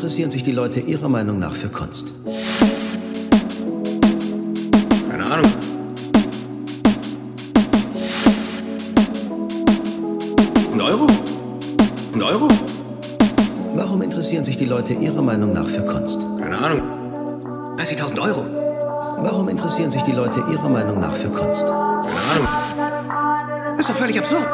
interessieren sich die Leute Ihrer Meinung nach für Kunst? Keine Ahnung. Ein Euro? Ein Euro? Warum interessieren sich die Leute Ihrer Meinung nach für Kunst? Keine Ahnung. 30.000 Euro? Warum interessieren sich die Leute Ihrer Meinung nach für Kunst? Keine Ahnung. Ist doch völlig absurd.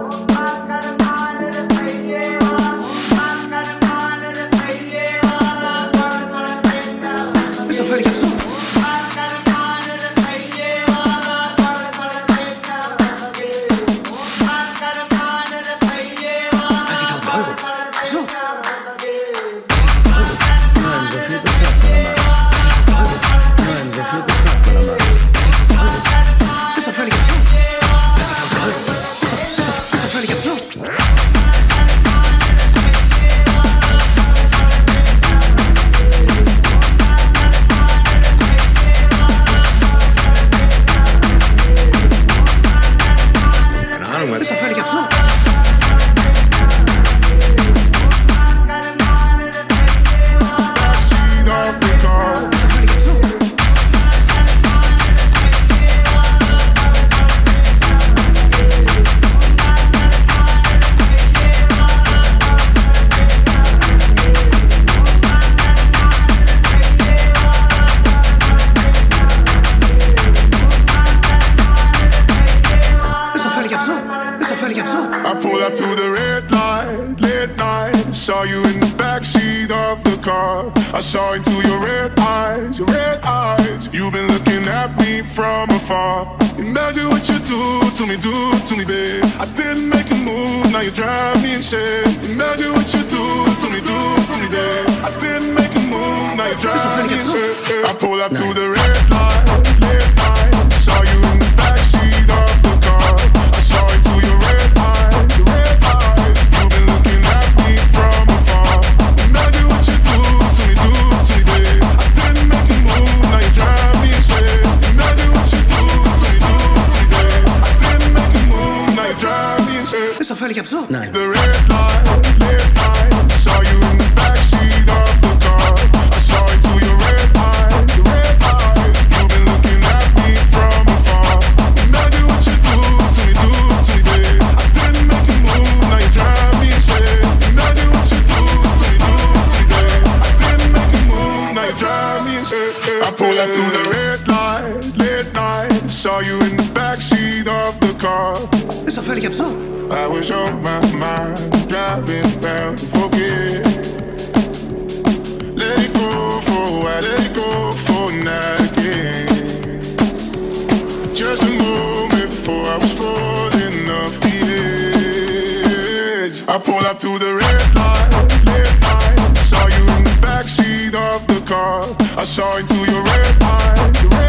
Ist doch völlig absurd. 30.000 Euro? Absurd. Nein, so viel bezahlt man am Markt. Nein, so viel bezahlt man am Markt. Ist doch völlig absurd. 30.000 Euro. Ist doch völlig absurd. Keine Ahnung, Mann. Ist doch völlig absurd. I pulled up to the red light, late night. Saw you in the backseat of the car. I saw into your red eyes, your red eyes. You've been looking at me from afar. Imagine what you do to me, babe. I didn't make a move, now you drive me insane. Imagine what you do to me, babe. I didn't make a move, now you drive me insane. I pulled up to the red light, late night. Saw you in the backseat of the car. I saw into your red eyes, your red eyes. You've been looking at me from afar. Imagine what you do to me, babe. I didn't make a move, now you drive me insane. Imagine what you do to me, babe. I didn't make a move, now you drive me insane. Ist doch völlig absurd. Nein. The red light, late night. Saw you in the backseat of the car. I saw into your red eyes, your red eyes. You've been looking at me from afar. Imagine what you do to me, babe. I didn't make a move, now you drive me insane. Imagine what you do to me, babe. I didn't make a move, now you drive me insane. I pulled up to the red light, late night. Saw you in the backseat of the car. Ist doch völlig absurd. I was on my mind, driving round to forget. Let it go for a while, let it go for a night again. Just a moment before I was falling off the edge. I pulled up to the red light, late night. Saw you in the backseat of the car. I saw into your red eyes, your red